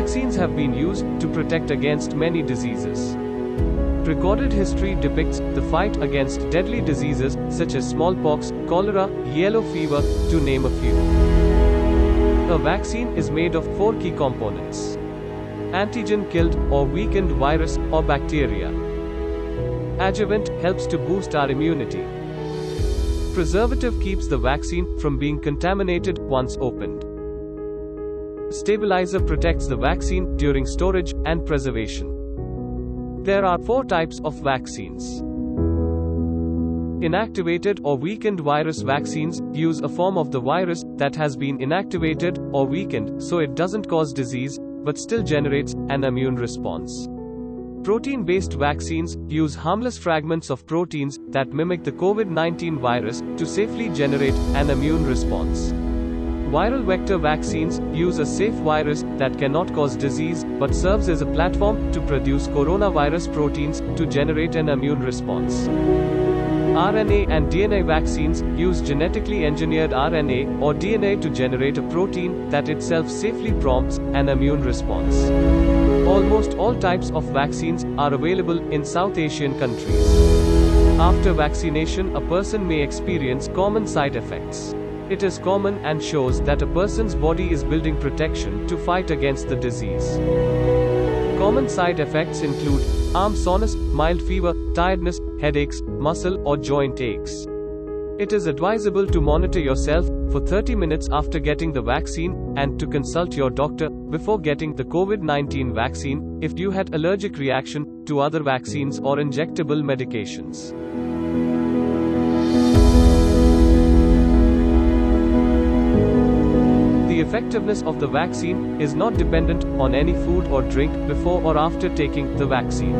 Vaccines have been used to protect against many diseases. Recorded history depicts the fight against deadly diseases such as smallpox, cholera, yellow fever, to name a few. A vaccine is made of 4 key components. Antigen-killed or weakened virus or bacteria. Adjuvant helps to boost our immunity. Preservative keeps the vaccine from being contaminated once opened. Stabilizer protects the vaccine during storage and preservation. There are 4 types of vaccines. Inactivated or weakened virus vaccines use a form of the virus that has been inactivated or weakened so it doesn't cause disease, but still generates an immune response. Protein-based vaccines use harmless fragments of proteins that mimic the COVID-19 virus to safely generate an immune response. Viral vector vaccines use a safe virus that cannot cause disease, but serves as a platform to produce coronavirus proteins to generate an immune response. RNA and DNA vaccines use genetically engineered RNA or DNA to generate a protein that itself safely prompts an immune response. Almost all types of vaccines are available in South Asian countries. After vaccination, a person may experience common side effects. It is common and shows that a person's body is building protection to fight against the disease. Common side effects include arm soreness, mild fever, tiredness, headaches, muscle or joint aches. It is advisable to monitor yourself for 30 minutes after getting the vaccine and to consult your doctor before getting the COVID-19 vaccine if you had allergic reaction to other vaccines or injectable medications. The effectiveness of the vaccine is not dependent on any food or drink before or after taking the vaccine.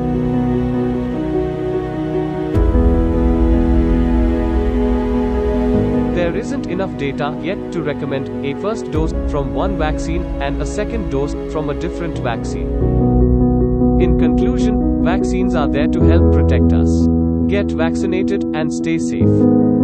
There isn't enough data yet to recommend a first dose from one vaccine and a second dose from a different vaccine. In conclusion, vaccines are there to help protect us. Get vaccinated and stay safe.